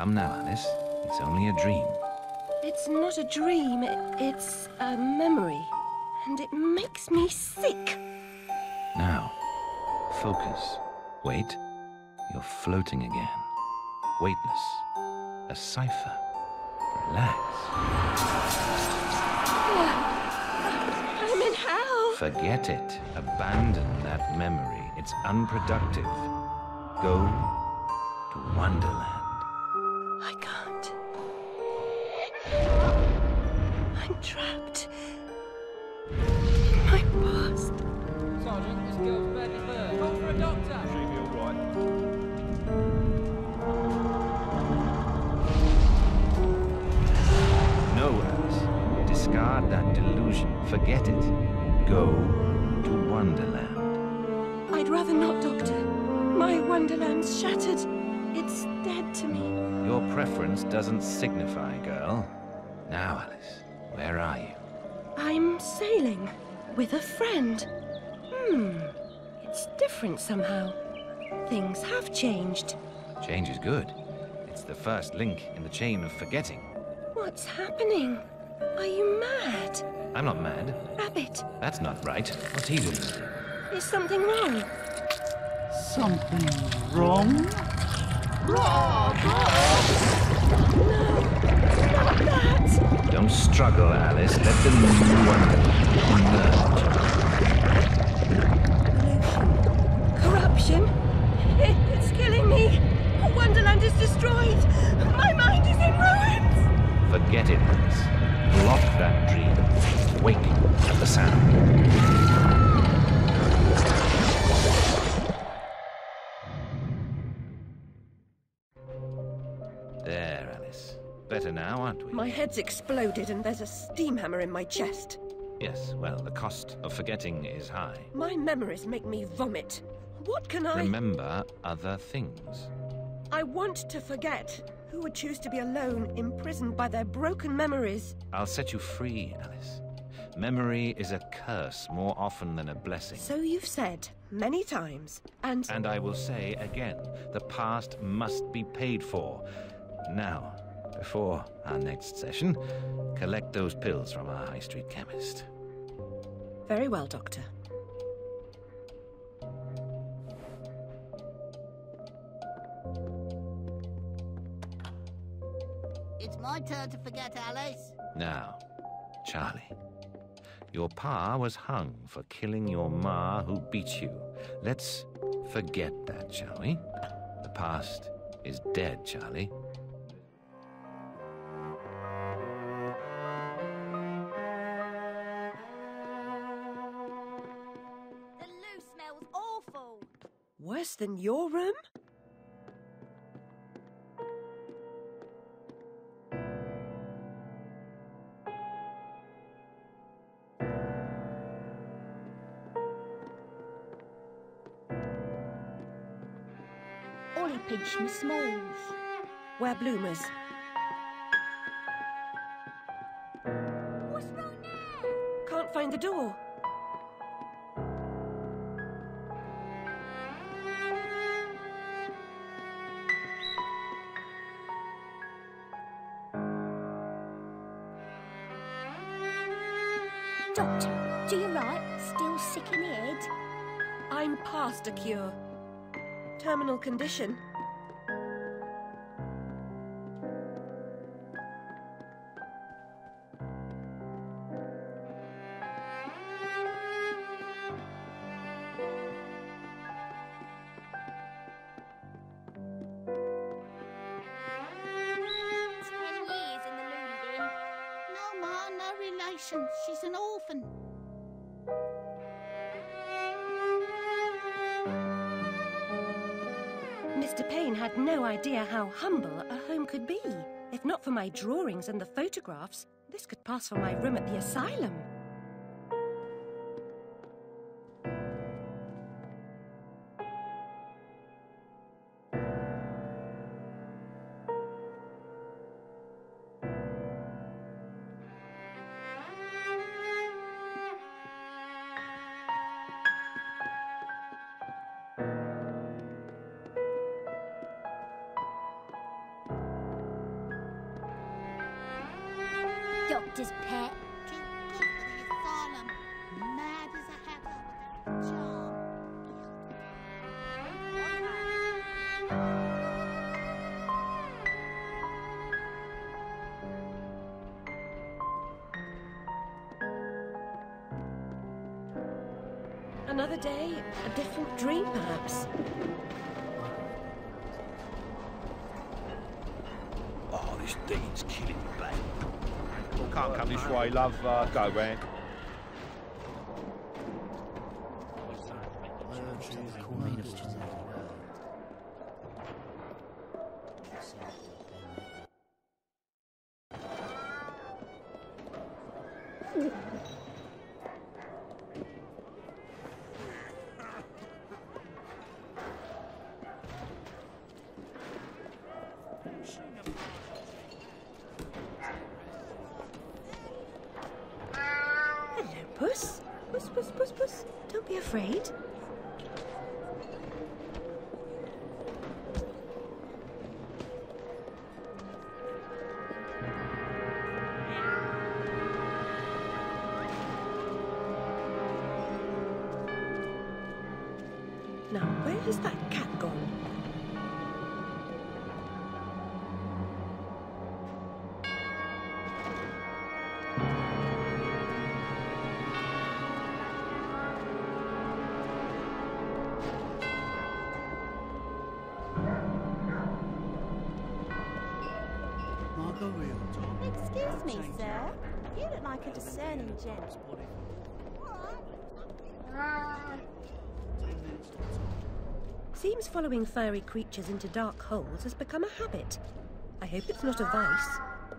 Come now, Alice. It's only a dream. It's not a dream, it's a memory. And it makes me sick. Now, focus. Wait. You're floating again. Weightless. A cipher. Relax. I'm in hell. Forget it. Abandon that memory. It's unproductive. Go to Wonderland. I can't. I'm trapped. My past. Sergeant, this girl's badly burned. Call for a doctor. She'll be all right. No, Alice. Discard that delusion. Forget it. Go to Wonderland. I'd rather not, Doctor. My Wonderland's shattered. It's dead to me. Your preference doesn't signify, girl. Now, Alice, where are you? I'm sailing with a friend. It's different somehow. Things have changed. Change is good. It's the first link in the chain of forgetting. What's happening? Are you mad? I'm not mad. Rabbit, That's not right. What's he doing? is something wrong? Something wrong? Not that! Don't struggle, Alice. Let the new Wonderland emerge. Corruption? It's killing me. Wonderland is destroyed. My mind is in ruins. Forget it, Alice. Block that dream. Wake at the sound. There, Alice. Better now, aren't we? My head's exploded and there's a steam hammer in my chest. Yes, well, the cost of forgetting is high. My memories make me vomit. What can I... Remember other things. I want to forget. Who would choose to be alone, imprisoned by their broken memories? I'll set you free, Alice. Memory is a curse more often than a blessing. So you've said many times, and And I will say again, the past must be paid for. Now, before our next session, collect those pills from our high street chemist. very well, Doctor. It's my turn to forget, Alice. Now, Charlie, your pa was hung for killing your ma who beat you. Let's forget that, shall we? The past is dead, Charlie. The loo smells awful. Worse than your room? Ollie pinched me smalls. Wear bloomers. What's wrong now? Can't find the door. Doctor, do you right? Still sick in the head? I'm past a cure. Terminal condition. No, Ma, no relation. She's an orphan. Mr. Payne had no idea how humble a home could be. If not for my drawings and the photographs, this could pass for my room at the asylum. doctor's pet. Too good for the asylum. Mad as a hatter with a charm. Another day, a different dream, perhaps. Oh, this Dean's killing me, babe. Can't come this way, love. Go round. Hello, Puss. Puss, Puss, Puss, Puss. Don't be afraid. Now, where has that cat gone? Excuse me, sir. You look like a discerning gent. Seems following furry creatures into dark holes has become a habit. I hope it's not a vice.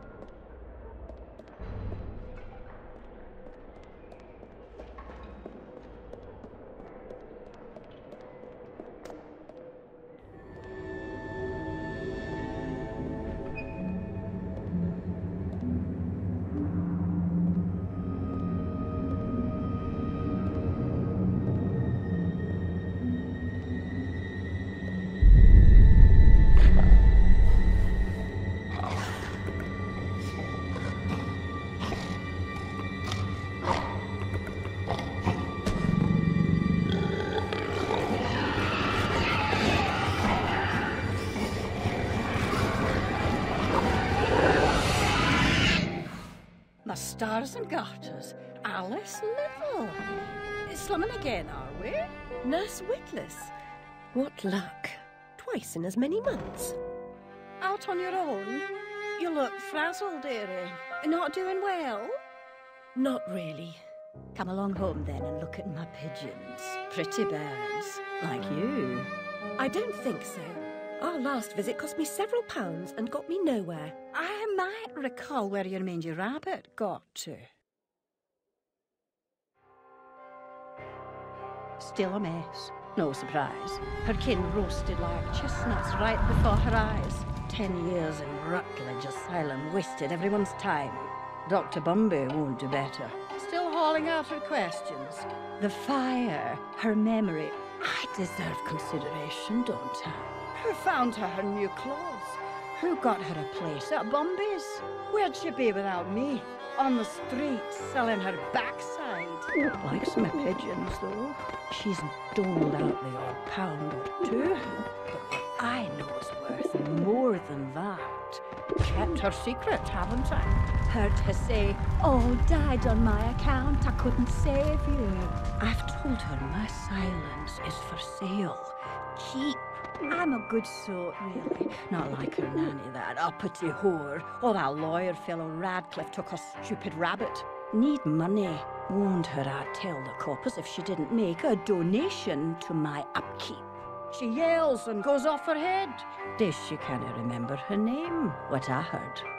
The stars and garters. Alice Little. Slumming again, are we? Nurse Witless. What luck. Twice in as many months. Out on your own? You look frazzled, dearie. Not doing well? Not really. Come along home then and look at my pigeons. Pretty birds, like you. I don't think so. Our last visit cost me several pounds and got me nowhere. I might recall where your mangy rabbit got to. Still a mess. No surprise. Her kin roasted like chestnuts right before her eyes. 10 years in Rutledge Asylum wasted everyone's time. Dr. Bumby won't do better. Still hauling out her questions. The fire, her memory. I deserve consideration, don't I? Who found her new clothes? Who got her a place at Bumby's? Where'd she be without me? On the street, selling her backside. Likes my pigeons, though. She's doled out the odd pound or two. But what I know is worth more than that. Kept her secret, haven't I? Heard her say, "Oh, died on my account, I couldn't save you." I've told her my silence is for sale. Cheap. I'm a good sort, really. Not like her nanny, that uppity whore. Or that lawyer fellow Radcliffe took a stupid rabbit. Need money. Warned her I'd tell the coppers if she didn't make a donation to my upkeep. She yells and goes off her head. This she can't remember her name, what I heard.